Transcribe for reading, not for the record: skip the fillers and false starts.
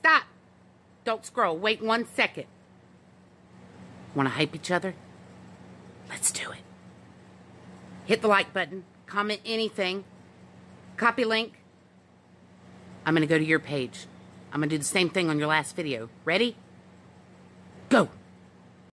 Stop. Don't scroll. Wait 1 second. Want to hype each other? Let's do it. Hit the like button. Comment anything. Copy link. I'm going to go to your page. I'm going to do the same thing on your last video. Ready?